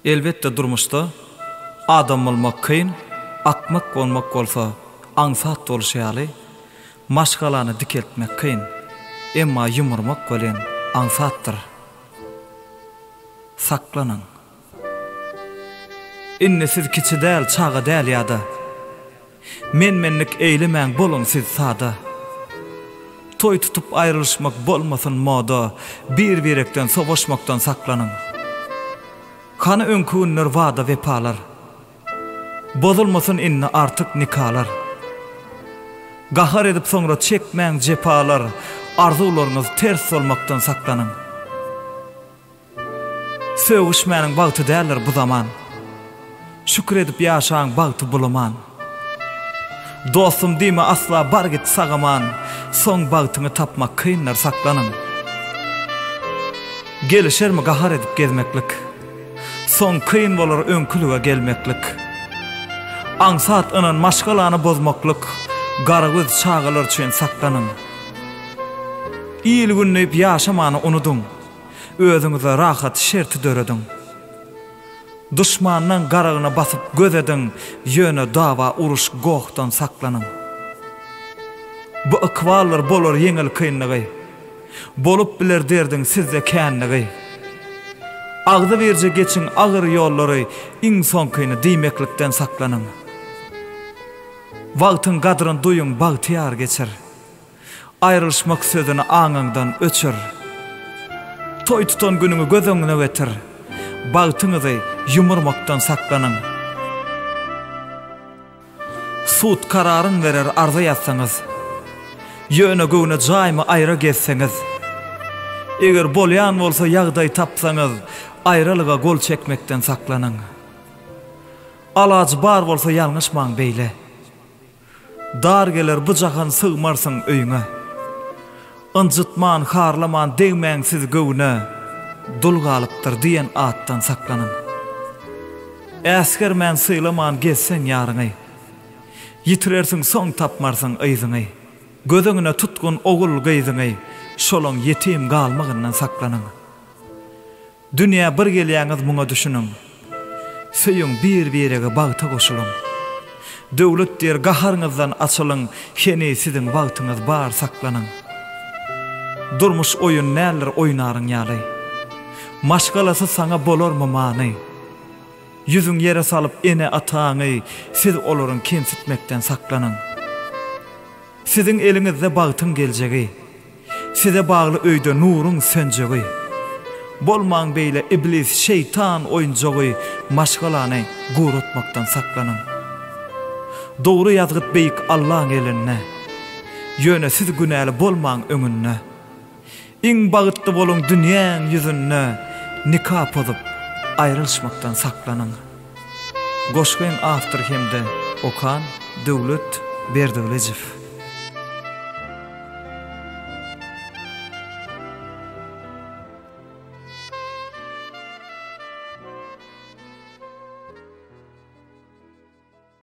Elbette durmuşda adam olmak kıyın, akmak olmak olsa ansat oluşayalı, maşgalanı dikeltmek kıyın, emma yumurmak gölen ansattır. Saklanın. İnne siz kiçi değil, çağı değil yada. Menmenlik eylemen bolun siz sada. Toy tutup ayrılışmak bolmasın moda, bir-birekten savaşmaktan saklanın. Kanı önküğünler vada vepalar. Bozulmasın inne artık nikalar. Gahar edip sonra çekmen cepalar, arzularınız ters olmaktan saklanın. Sövüşmenin bağıtı derler bu zaman. Şükredip yaşağın bağıtı buluman. Dostum dime asla bar git sağaman, son bağıtını tapmak kıyınlar saklanın. Gelişer mi gahar edip gezmeklik, son kıyın olur önkülüge gelmeklik. Ansat ının maşgalanı bozmaklık, garagöz çağılır için saklanın. İyil günleyip yaşamanı unudun, özünüze rahat şerti döredin. Düşmanın garağına basıp gözedin, yöne dava uruş gohtan saklanın. Bu ıkvallar bolur yengil kıyınlığı, bolup bilir derdin sizde känliği. Ağzı verce geçin ağır yolları, inson kıyını diymeklikten saklanın. Vaqtın qadrın duyun bağtiyar geçer, ayrılışmak sözünü anından öçür. Toy tutan gününü gözüne getir, bağtınızı yumurmaktan saklanın. Sud kararın verer arzu yazsanız, yöne göğüne caymı ayrı gezseniz, eğer bolyan olsa yağday tapsanız, ayrılığa gol çekmekten saklanın. Alacı bar olsa yanlışman beyle, dar gelir bıcakan sığmarsın öyüne. Incıtman, harlaman, değmen siz göğüne, dul galıptır diyen attan saklanın. Äsker men sıylaman gezsen yarını, yitirersin son tapmarsın ıyzını. Gözüne tutkun oğul gıyzını, şolun yetim galmağından saklanın. Dünya bir gelýäňiz muňa düşünün, söýüň bir-birege bagta goşulun. Döwlet der gaharyňyzdan açylyň, heni siziň bagtyňyz bar saklanın. Durmuş oyun näler oýnaryň ýaly, maşgalasy saňa bolarmy many? Yüzüň yere salyp ene ataňy, siz olaryň kemsitmekden saklanın. Siziň eliňizde bagtyň geljegi, size bagly öýde nuruň sönjegi. Bolmaň beýle iblis, şeytan oýunjagy, maşgalany gurutmakdan saklanın. Dogry ýazgyt beýik Allahyň eline, ýöne siz günäli bolmaň öňünde. Iň bagytly boluň dünýäň ýüzünde, nikah bozup ayrılışmaktan saklanın. Goşgyn after hemde Okan, Döwlet, Berdigylyjow.